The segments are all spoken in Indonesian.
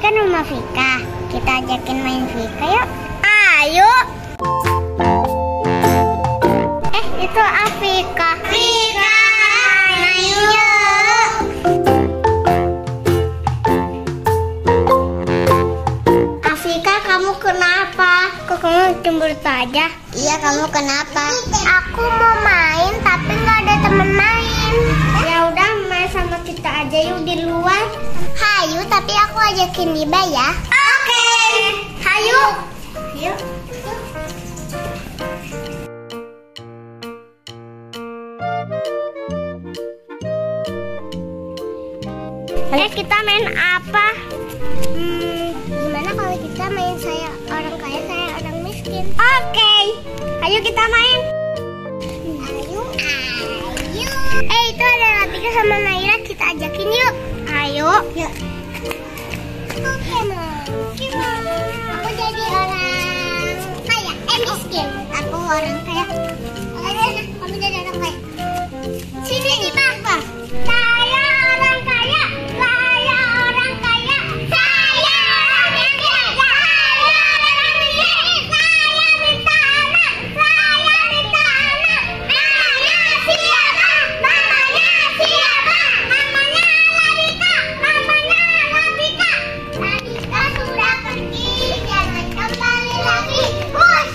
kan rumah Vika. Kita ajakin main Vika yuk. Ayo. Itu Afika. Vika, main yuk. Afika, kamu kenapa? Kok kamu cemberut aja? Iya, kamu kenapa? Aku mau main tapi nggak ada teman main. Ya udah, main sama kita aja yuk di luar. Hayu, tapi aku ajakin Diba ya. Oke. Hayu. Yuk. Kita main apa? Gimana kalau kita main saya orang kaya, saya orang miskin? Oke. Ayo kita main. Ayo. Itu ada Latika sama Naira, kita ajakin yuk. Ayo. Yuk. Oke, Mom. Aku jadi orang kaya, miskin. Aku orang kaya. Kamu jadi orang kaya. Sini di bawah. Saya orang kaya. Saya orang kaya. Saya orang kaya. Saya orang miskin. Saya minta anak. Saya minta anak. Namanya siapa? Namanya siapa? Namanya Latika. Namanya Latika. Latika sudah pergi, jangan kembali lagi. Hush.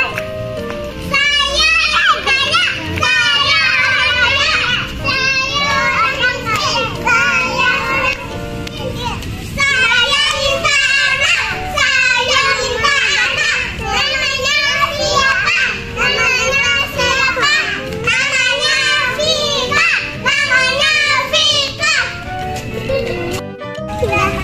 Saya orang kaya. Saya orang kaya. Saya orang kaya. Saya orang miskin. Saya minta anak. Saya minta anak. Namanya siapa? Namanya siapa? Namanya Vika. Namanya Vika. Sudah.